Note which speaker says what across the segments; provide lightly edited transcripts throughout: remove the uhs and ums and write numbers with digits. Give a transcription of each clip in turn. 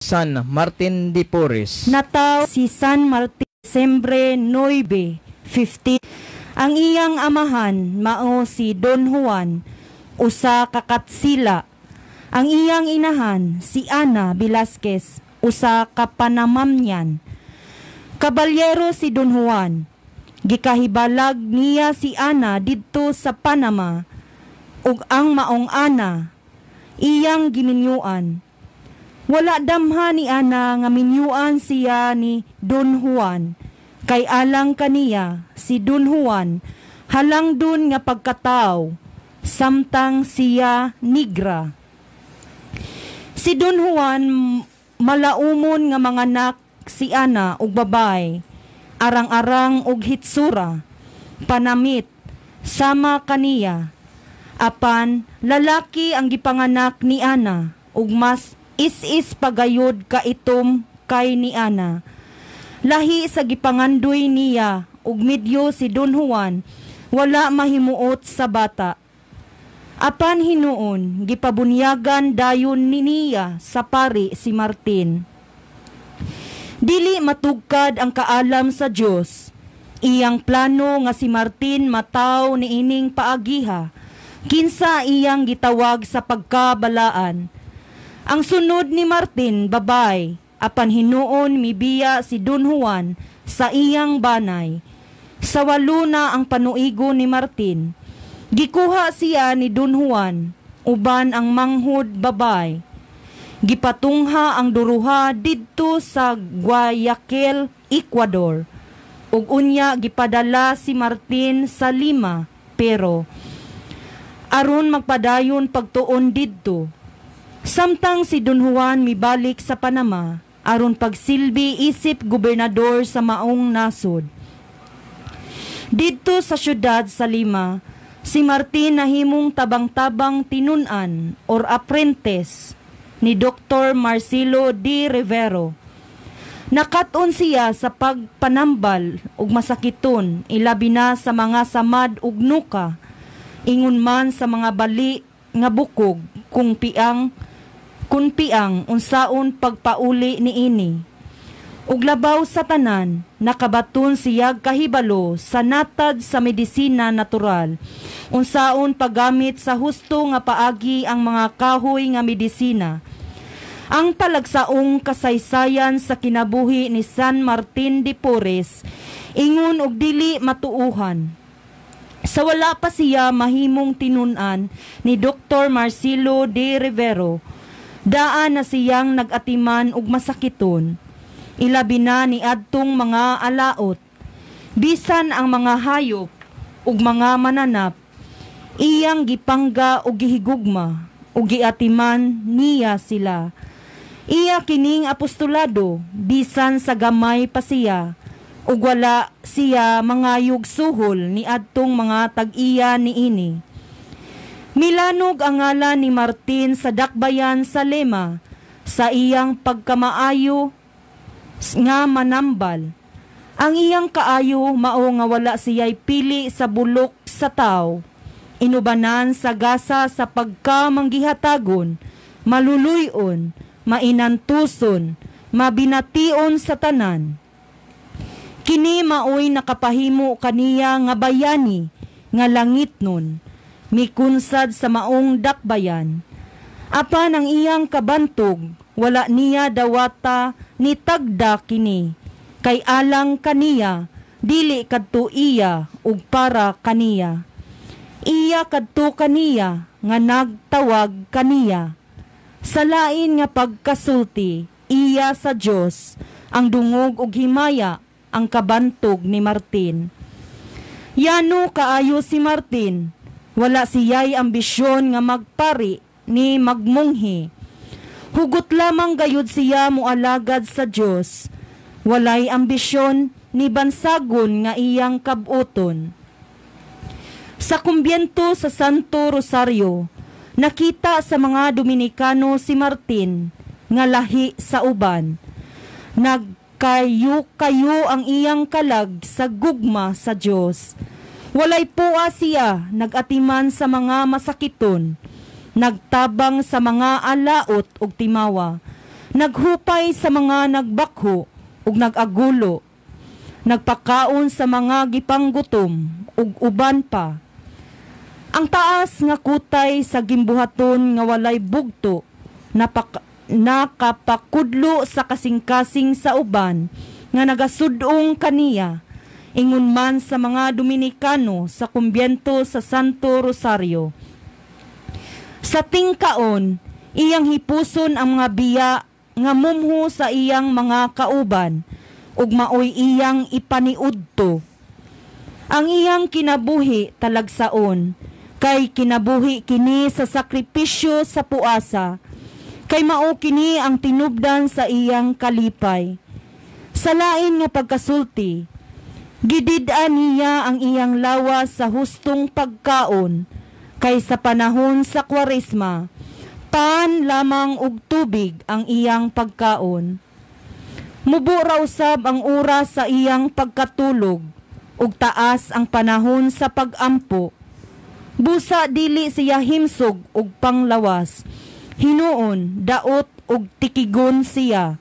Speaker 1: San Martin de Porres.
Speaker 2: Nataw si San Martin Disyembre 9, 15. Ang iyang amahan mao si Don Juan, usa ka Katsila. Ang iyang inahan si Ana Velasquez, usa ka Panamamyan. Kabalyero si Don Juan. Gikahibalag niya si Ana didto sa Panama ug ang maong Ana iyang giminyuan. Wala damha ni Ana nga minyuan siya ni Don Juan, kay alang kaniya si Don Juan halang dun nga pagkatao, samtang siya nigra. Si Don Juan malaumon nga manganak si Ana ug babay, arang-arang ug hitsura, panamit, sama kaniya. Apan lalaki ang gipanganak ni Ana ug mas is pagayod kaitom kay ni Ana. Lahi sa gipangandoy niya ug medyo si Don Juan wala mahimuot sa bata. Apan hinuon gipabunyagan dayon ni niya sa pari si Martin. Dili matugkad ang kaalam sa Dios. Iyang plano nga si Martin mataw ni ining paagiha, kinsa iyang gitawag sa pagkabalaan. Ang sunod ni Martin, babay, apan hinuon mibiya si Don Juan sa iyang banay. Sa walo na ang panuigo ni Martin, gikuha siya ni Don Juan, uban ang manghud babay. Gipatungha ang duruha didto sa Guayaquil, Ecuador. Ug unya gipadala si Martin sa Lima, pero aron magpadayon pagtuon didto. Samtang si Don Juan mibalik sa Panama, aron pagsilbi isip gobernador sa maong nasod. Didto sa syudad sa Lima, si Martin nahimong tabang-tabang tinunan or apprentice ni Dr. Marcelo D. Rivero. Nakaton siya sa pagpanambal ug masakiton, ilabi na sa mga samad ug nuka, ingon man sa mga bali nga bukog kung piang unsaon pagpauli niini. Ug labaw sa tanan, nakabaton siyag kahibalo sa natad sa medisina natural, unsaon paggamit sa husto nga paagi ang mga kahoy nga medisina. Ang talagsaong kasaysayan sa kinabuhi ni San Martin de Porres, ingon og dili matuuhan. Sa wala pa siya mahimong tinunan ni Dr. Marcelo D. Rivero, daan na siyang nagatiman ug masakiton. Ilabi na ni adtong mga alaot, bisan ang mga hayop ug mga mananap, iyang gipangga ug gihigugma ug giatiman niya sila. Iya kining apostolado, bisan sa gamay pa siya, ug wala siya mangayog suhol ni adtong mga tag-iya niini. Milanog ang ngalan ni Martin sa dakbayan sa Lema, sa iyang pagkamaayo nga manambal. Ang iyang kaayo mao nga wala siya'y pili sa bulok sa tao, inubanan sa gasa sa pagkamanggihatagon, maluluyon, mainantuson, mabination sa tanan. Kini maoy nakapahimo kaniya nga bayani, nga langit nun, mikunsad sa maong dakbayan. Apan ang iyang kabantog, wala niya dawata ni tagda kini, kay alang kaniya, dili kadto iya ug para kaniya. Iya kadto kaniya nga nagtawag kaniya. Sa lain nga pagkasulti, iya sa Dios ang dungog ug himaya ang kabantog ni Martin. Yano kaayo si Martin, wala siya'y ambisyon nga magpari ni magmunghi. Hugot lamang gayud siya mualagad sa Dios. Walay ambisyon ni bansagon nga iyang kabuton. Sa kumbyento sa Santo Rosario, nakita sa mga Dominikano si Martin nga lahi sa uban. Nagkayo-kayo ang iyang kalag sa gugma sa Dios. Walay puwa siya nagatiman sa mga masakiton, nagtabang sa mga alaot ug timawa, Naghupay sa mga nagbakho ug nagagulo. Nagpakaon sa mga gipanggutom ug uban pa. Ang taas nga kutay sa gimbuhaton nga walay bugto, nakapakudlo sa kasing-kasing sa uban nga nagasudong kaniya, ingon man sa mga Dominikano sa kumbyento sa Santo Rosario. Sa tingkaon, iyang hipuson ang mga biya nga mumho sa iyang mga kauban, ug maoy iyang ipaniudto. Ang iyang kinabuhi talagsaon, kay kinabuhi kini sa sakripisyo sa puasa, kay mao kini ang tinubdan sa iyang kalipay. Sa lain nga pagkasulti, gidid-an niya ang iyang lawas sa hustong pagkaon, kay sa panahon sa Kwaresma, paan lamang og tubig ang iyang pagkaon. Mubo raw sab ang oras sa iyang pagkatulog, ug taas ang panahon sa pag-ampo. Busa dili siya himsog ug panglawas, hinuon, daot ug tikigon siya.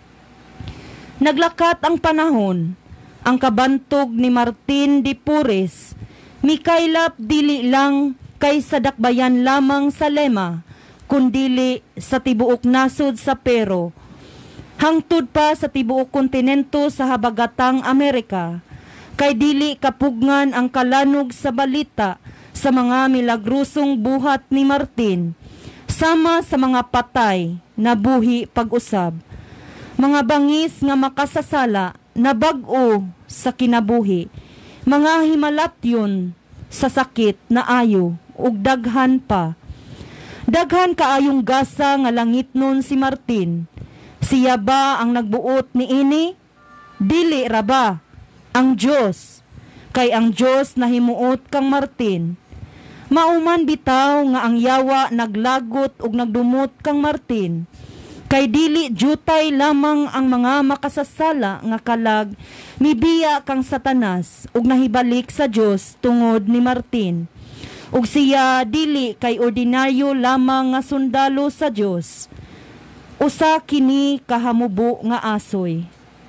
Speaker 2: Naglakat ang panahon, ang kabantog ni Martin de Porres, mikaylap dili lang kay sa dakbayan lamang sa Lema, kundili sa tibuok nasod sa Pero, hangtod pa sa tibuok kontinento sa habagatang Amerika, kay dili kapugngan ang kalanog sa balita sa mga milagrosong buhat ni Martin, sama sa mga patay na buhi pag-usab, mga bangis nga makasasala na bag-o sa kinabuhi, mga himalatyon sa sakit na ayo, ug daghan pa. Daghan kaayong gasa nga langitnon si Martin. Siya ba ang nagbuot ni ini? Dili ra ba ang Dios? Kay ang Dios na himuot kang Martin. Mauman bitaw nga ang yawa naglagot ug nagdumot kang Martin. Kay dili jutay lamang ang mga makasasala nga kalag mibiya kang Satanas ug nahibalik sa Dios tungod ni Martin. Ug siya dili kay ordinaryo lamang nga sundalo sa Dios. Usa kini kahamubo nga asoy.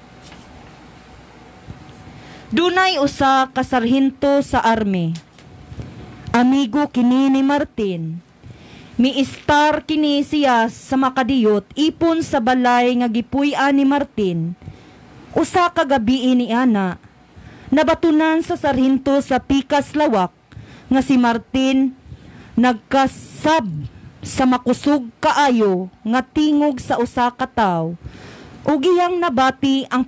Speaker 2: Dunay usa ka sarhento sa army. Amigo kini ni Martin. Miistar kini siya sa makadiyot ipon sa balay nga gipuy-an ni Martin. Usa ka gabi ni ana, nabatunan sa sarhento sa pikas lawak nga si Martin nagkasab sa makusog kaayo nga tingog sa usa ka tawo. Ug iyang nabati ang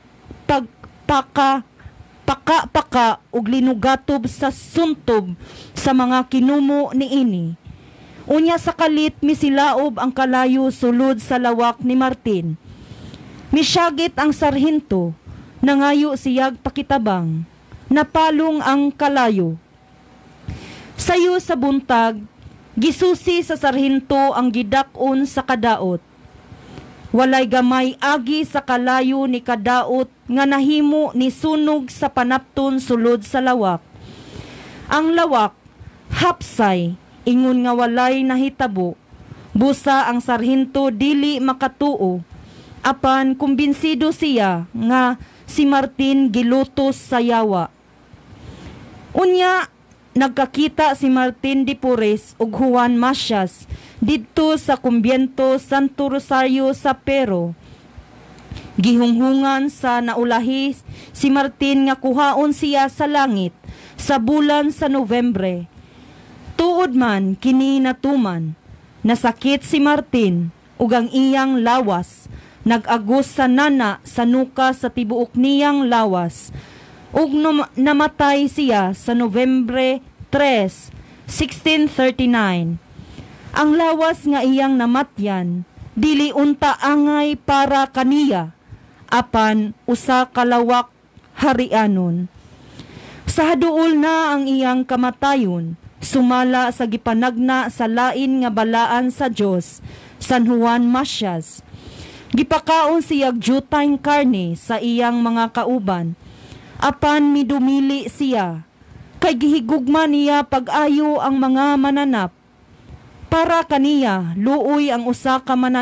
Speaker 2: paka ug linugatob sa suntob sa mga kinumo ni ini. Unya sa kalit misilaob ang kalayo sulod sa lawak ni Martin. Misyagit ang sarhento, nangayo siyag pakitabang, napalong ang kalayo. Sayo sa buntag, gisusi sa sarhento ang gidakon sa kadaot. Walay gamay agi sa kalayo ni kadaot nga nahimo ni sunog sa panapton sulod sa lawak. Ang lawak, hapsay, ingon nga walay nahitabo. Busa ang sarhento dili makatuo. Apan kumbinsido siya nga si Martin gilutos sa yawa. Unya, nagkakita si Martin de Porres ug Juan Masias didto sa kumbyento Santo Rosario sa Pero. Gihunghungan sa naulahi si Martin nga kuhaon siya sa langit sa bulan sa Nobyembre. Tuod man kini natuman, nasakit si Martin ug ang iyang lawas, nag-agos sa nana sa nuka sa tibuok niyang lawas, ug namatay siya sa Nobyembre 3, 1639. Ang lawas nga iyang namatyan, dili unta angay para kaniya, apan usa kalawak harianon. Sa haduol na ang iyang kamatayon, sumala sa gipanagna sa lain nga balaan sa Dios, San Juan Masias. Gipakaon siyag jutang karne sa iyang mga kauban, apan midumili siya, kay gihigugma niya pag-ayo ang mga mananap. Para kaniya, luoy ang usa ka mananap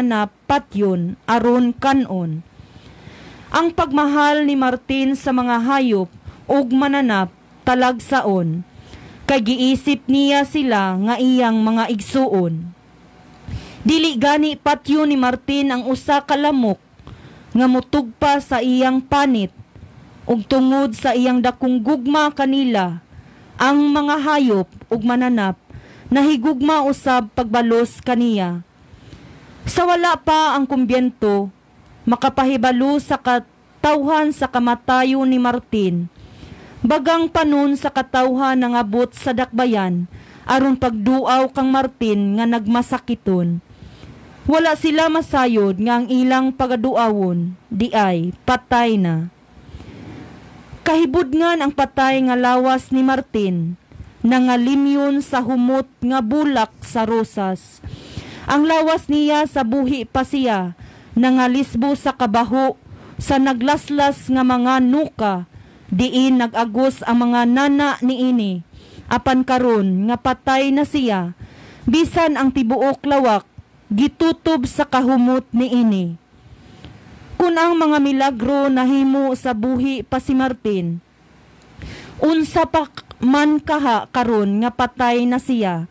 Speaker 2: patyon aron kanon. Ang pagmahal ni Martin sa mga hayop ug mananap talagsaon, kay giisip niya sila nga iyang mga igsuon. Dili gani patyon ni Martin ang usa ka lamok nga mutugpa sa iyang panit, ug tungod sa iyang dakong gugma kanila, ang mga hayop ug mananap nahigugma usab pagbalos kaniya. Sa wala pa ang kumbyento, makapahibalo sa katawhan sa kamatayo ni Martin, bagang panon sa katawhan nga abot sa dakbayan, aron pagduaw kang Martin nga nagmasakiton. Wala sila masayod nga ang ilang pagaduawon, di ay patay na. Kahibudngan ang patay nga lawas ni Martin, nangalimyon sa humot nga bulak sa rosas. Ang lawas niya sa buhi pa siya, nangalisbo sa kabaho, sa naglaslas nga mga nuka, diin nagagos ang mga nana niini. Apan karon nga patay na siya, bisan ang tibuok lawak, gitutob sa kahumot niini. Kun ang mga milagro nahimo sa buhi pa si Martin, unsa pa man kaha karon nga patay na siya.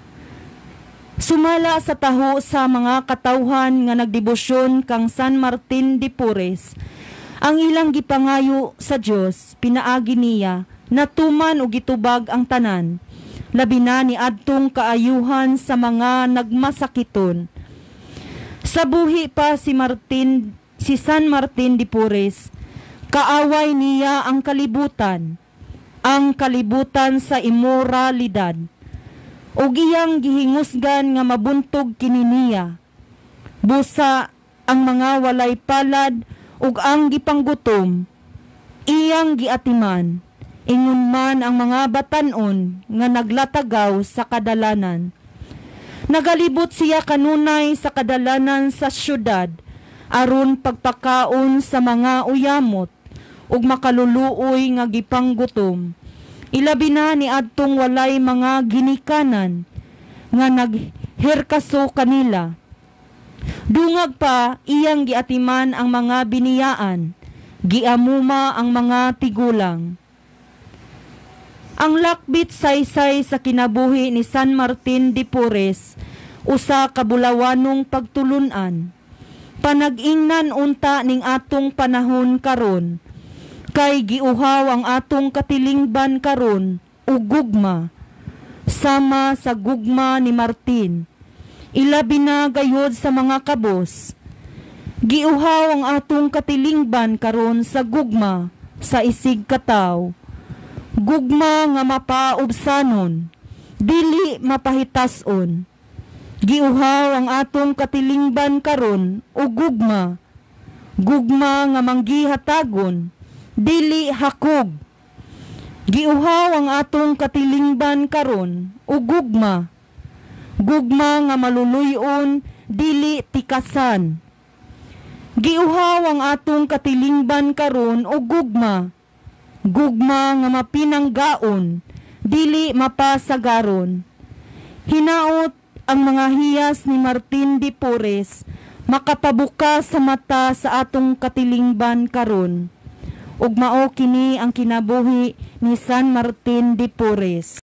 Speaker 2: Sumala sa taho sa mga katawhan nga nagdebosyon kang San Martin de Porres, ang ilang gipangayo sa Dios, pinaagi niya, natuman o gitubag ang tanan, labi na ni adtong kaayuhan sa mga nagmasakiton. Sa buhi pa si San Martin de Porres, kaaway niya ang kalibutan sa imoralidad, ug iyang gihingusgan nga mabuntog kini niya. Busa ang mga walay palad ug ang gipanggutom, iyang giatiman, ingon man ang mga batan-on nga naglatagaw sa kadalanan. Nagalibot siya kanunay sa kadalanan sa syudad, aron pagpakaon sa mga uyamot, ug makaluluoy nga gipanggutom. Ilabi na ni adtong walay mga ginikanan, nga nagherkaso kanila. Dungag pa iyang giatiman ang mga biniyaan, giamuma ang mga tigulang. Ang lakbit saysay sa kinabuhi ni San Martin de Porres, usa ka bulawanong pagtulunan. Panag-ingnan unta ning atong panahon karon, kay giuhaw ang atong katilingban karon ug gugma, sama sa gugma ni Martin. Ilabi na gayod sa mga kabos, giuhaw ang atong katilingban karon sa gugma sa isig kataw. Gugma nga mapaubsanon, dili mapahitason. Giuhaw ang atong katilingban karon o gugma nga manggihatagon, dili hakog. Giuhaw ang atong katilingban karon o gugma nga maluluyon, dili tikasan. Giuhaw ang atong katilingban karon o gugma nga mapinanggaon, dili mapasagaron. Hinaot ang mga hiyas ni Martin de Porres, makapabuka sa mata sa atong katilingban karon. Ug mao kini ang kinabuhi ni San Martin de Porres.